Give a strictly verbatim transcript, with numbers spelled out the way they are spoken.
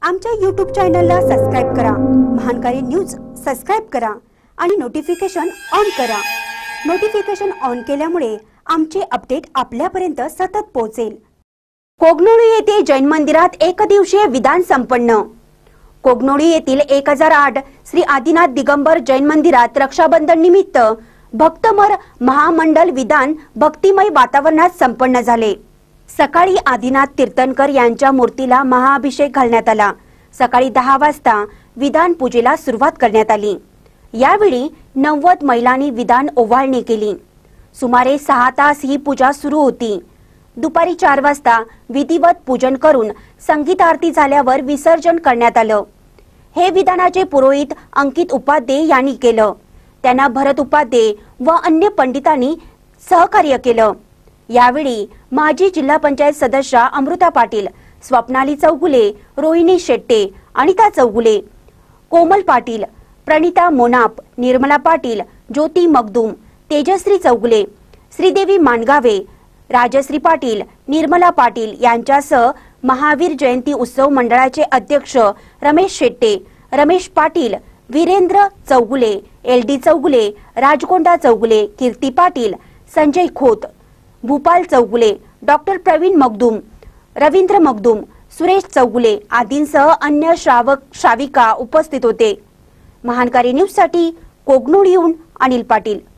आमच्या यूट्यूब चॅनलला सबस्क्राइब करा, महानकारी न्यूज सबस्क्राइब करा आणि नोटिफिकेशन ऑन करा। नोटिफिकेशन ऑन केल्यामुळे आमचे अपडेट आपल्यापर्यंत सतत पोहोचेल। कोगनोळी येथे जैन मंदिरात एक दिवसीय विधान संपन्न। कोगनोळी येथील एक हजार आठ श्री आदिनाथ दिगंबर जैन मंदिरात रक्षाबंधन निमित्त भक्तमर महामंडल विधान भक्तिमय वातावरणात संपन्न झाले। सकाळी आदिनाथ तीर्थंकर यांच्या मूर्तीला महाअभिषेक घालण्यात आला। सकाळी दहा वाजता विधान पूजेला सुरुवात करण्यात आली। यावेळी नव्वद महिलांनी विधान ओवाळणी केली। सुमारे सहा तास ही पूजा सुरू होती। दुपारी चार वाजता विधिवत पूजन करून संगीत आरती झाल्यावर विसर्जन करण्यात आलं। हे विधानाचे पुरोहित अंकित उपाध्ये यांनी केलं। त्यांना भरत उपाध्ये व अन्य पंडितांनी सहकार्य केलं। यावेळी माजी जिल्हा पंचायत सदस्य अमृता पाटील, स्वप्नाली चौगुले, रोहिणी शेट्टे, अनिता चौगुले, कोमल पाटील, प्रणिता मोनाप, निर्मला पाटील, ज्योती मगदूम, तेजश्री चौगुले, श्रीदेवी मानगावे, राजश्री पाटील, निर्मला पाटील यांच्यासह महावीर जयंती उत्सव मंडळाचे अध्यक्ष Ramesh Shette, Ramesh Patil, Virendra Chougule, L D Chougule, Rajkonda Chougule, Kirti Patil, Sanjay Khot, Bhupal Chougule, doctor Pravin Magdum, Ravindra Magdum, Suresh Chougule आदींसह अन्य श्रावक श्राविका उपस्थित होते। महानकारी न्यूज साठी कोगनोळीहून अनिल पाटील।